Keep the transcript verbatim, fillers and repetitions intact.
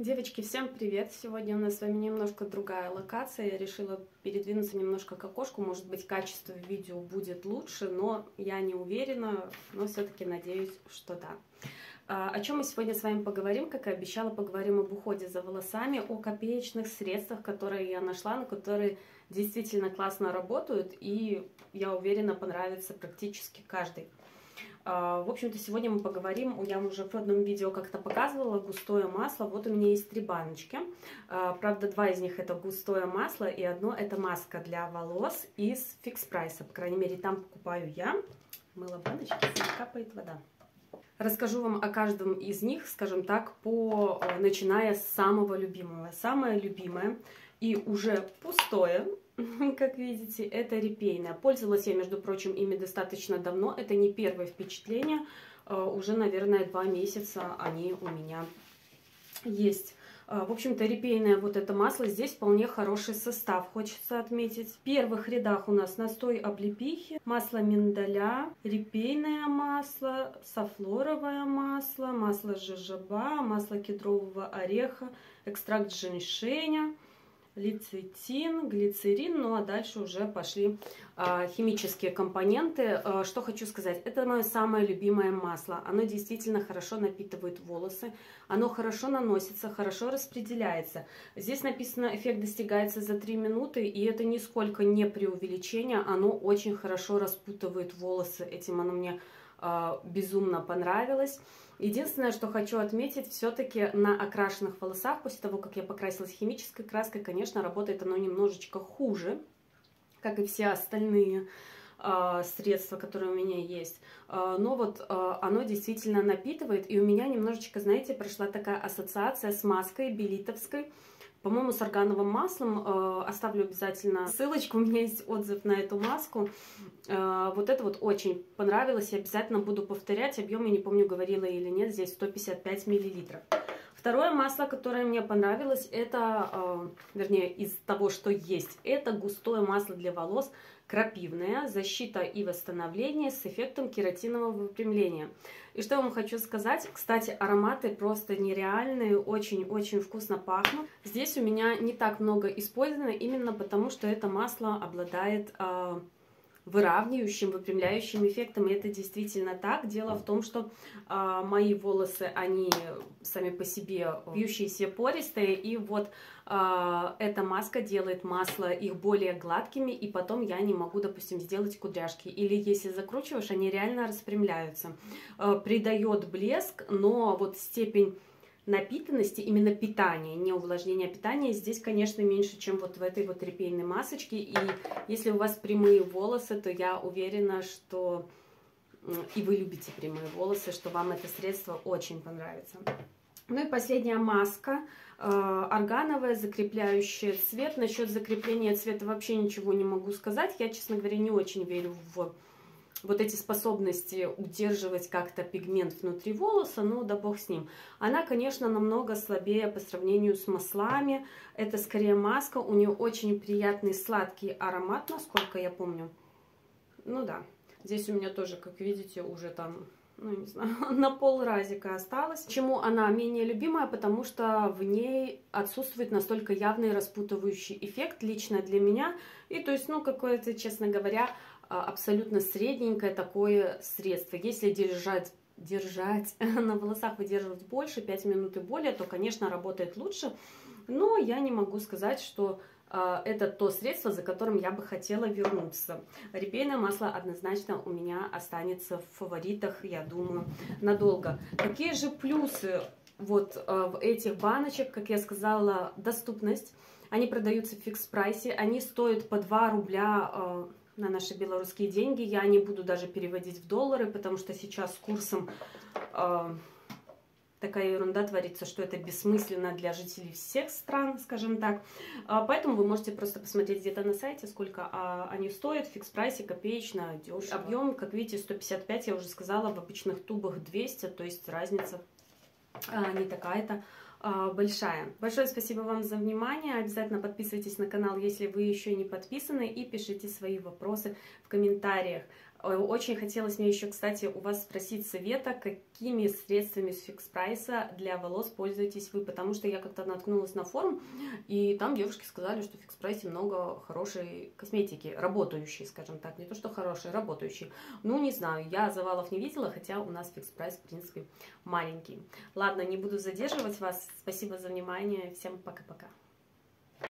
Девочки, всем привет! Сегодня у нас с вами немножко другая локация. Я решила передвинуться немножко к окошку. Может быть, качество видео будет лучше, но я не уверена, но все-таки надеюсь, что да. О чем мы сегодня с вами поговорим? Как и обещала, поговорим об уходе за волосами, о копеечных средствах, которые я нашла, но которые действительно классно работают, и я уверена, понравится практически каждый. В общем-то, сегодня мы поговорим, я уже в одном видео как-то показывала, густое масло. Вот у меня есть три баночки. Правда, два из них это густое масло, и одно это маска для волос из Fix Price. По крайней мере, там покупаю я. Мыло баночки, капает вода. Расскажу вам о каждом из них, скажем так, по, начиная с самого любимого. Самое любимое и уже пустое, как видите, это репейное. Пользовалась я, между прочим, ими достаточно давно. Это не первое впечатление. Уже, наверное, два месяца они у меня есть. В общем-то, репейное вот это масло. Здесь вполне хороший состав, хочется отметить. В первых рядах у нас настой облепихи, масло миндаля, репейное масло, софлоровое масло, масло жожоба, масло кедрового ореха, экстракт женьшеня, лецитин, глицерин, ну а дальше уже пошли а, химические компоненты. А, что хочу сказать, это мое самое любимое масло. Оно действительно хорошо напитывает волосы, оно хорошо наносится, хорошо распределяется. Здесь написано, эффект достигается за три минуты, и это нисколько не преувеличение, оно очень хорошо распутывает волосы, этим оно мне а, безумно понравилось. Единственное, что хочу отметить, все-таки на окрашенных волосах, после того, как я покрасилась химической краской, конечно, работает оно немножечко хуже, как и все остальные э, средства, которые у меня есть. Э, но вот э, оно действительно напитывает, и у меня немножечко, знаете, прошла такая ассоциация с маской белитовской, по-моему, с органовым маслом. Э, оставлю обязательно ссылочку, у меня есть отзыв на эту маску. Э, вот это вот очень понравилось, я обязательно буду повторять. Объем, я не помню, говорила или нет, здесь сто пятьдесят пять миллилитров. Второе масло, которое мне понравилось, это, э, вернее, из того, что есть, это густое масло для волос, крапивное, защита и восстановление с эффектом кератинового выпрямления. И что я вам хочу сказать, кстати, ароматы просто нереальные, очень-очень вкусно пахнут. Здесь у меня не так много использовано, именно потому что это масло обладает э, выравнивающим, выпрямляющим эффектом, и это действительно так. Дело в том, что э, мои волосы, они сами по себе вьющиеся, пористые, и вот э, эта маска делает масло их более гладкими, и потом я не могу, допустим, сделать кудряшки. Или если закручиваешь, они реально распрямляются. Э, придает блеск, но вот степень напитанности, именно питания, не увлажнения, а питания здесь, конечно, меньше, чем вот в этой вот репейной масочке. И если у вас прямые волосы, то я уверена, что и вы любите прямые волосы, что вам это средство очень понравится. Ну и последняя маска, э, органовая, закрепляющая цвет. Насчет закрепления цвета вообще ничего не могу сказать. Я, честно говоря, не очень верю в вот эти способности удерживать как-то пигмент внутри волоса, ну да бог с ним. Она, конечно, намного слабее по сравнению с маслами. Это скорее маска, у нее очень приятный сладкий аромат, насколько я помню. Ну да, здесь у меня тоже, как видите, уже там, ну не знаю, на пол разика осталось. Почему она менее любимая? Потому что в ней отсутствует настолько явный распутывающий эффект лично для меня. И то есть, ну какое-то, честно говоря, абсолютно средненькое такое средство. Если держать, держать на волосах, выдерживать больше, пять минут и более, то, конечно, работает лучше. Но я не могу сказать, что э, это то средство, за которым я бы хотела вернуться. Репейное масло однозначно у меня останется в фаворитах, я думаю, надолго. Какие же плюсы вот э, в этих баночек? Как я сказала, доступность. Они продаются в Fix Price, они стоят по два рубля э, на наши белорусские деньги. Я не буду даже переводить в доллары, потому что сейчас с курсом э, такая ерунда творится, что это бессмысленно для жителей всех стран, скажем так. А, поэтому вы можете просто посмотреть где-то на сайте, сколько а, они стоят. В Fix Price копеечно, дешево. Объем, как видите, сто пятьдесят пять, я уже сказала, в обычных тубах двести, то есть разница а, не такая-то большая. Большое спасибо вам за внимание. Обязательно подписывайтесь на канал, если вы еще не подписаны, и пишите свои вопросы в комментариях. Очень хотелось мне еще, кстати, у вас спросить совета, какими средствами с фикс прайса для волос пользуетесь вы, потому что я как-то наткнулась на форум, и там девушки сказали, что в фикс прайсе много хорошей косметики, работающей, скажем так, не то что хорошей, работающей. Ну, не знаю, я завалов не видела, хотя у нас фикс прайс, в принципе, маленький. Ладно, не буду задерживать вас, спасибо за внимание, всем пока-пока.